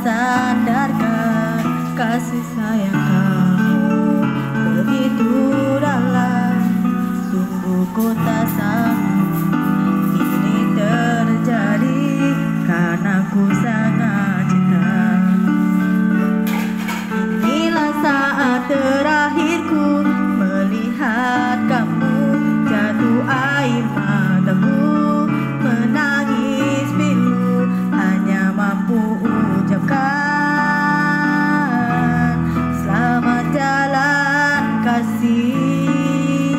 sandarkan kasih sayang kamu begitu dalam. Sungguh ku tak sanggup ini terjadi karena ku sangat cinta. Inilah saat terakhirku melihat kamu, jatuh air mataku, menangis pilu, hanya mampu ucapkan selamat jalan kasih.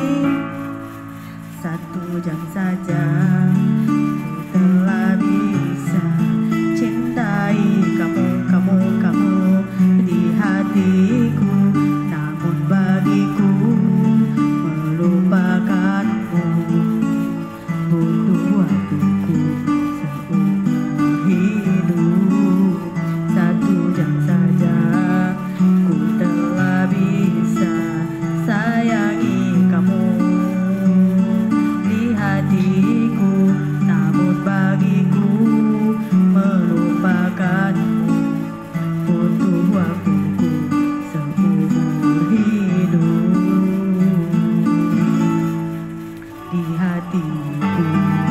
1 jam saja ku telah bisa cintai kamu di hatiku, namun bagiku melupakanmu butuh waktuku seumur hidup. 1 jam saja ku telah bisa sayangi kamu di hatiku, namun bagiku melupakanmu butuh waktuku seumur hidup di hatiku.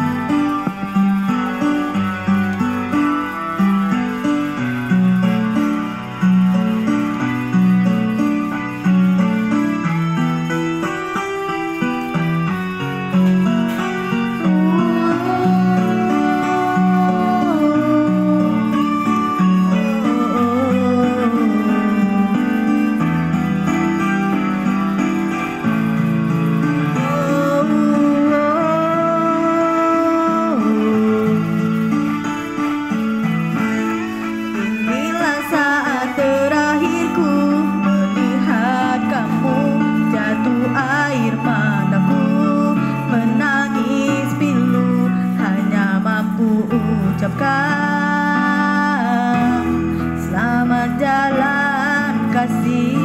Inilah saat terakhirku melihat kamu, jatuh air mataku, menangis pilu, hanya mampu ucapkan selamat jalan kasih.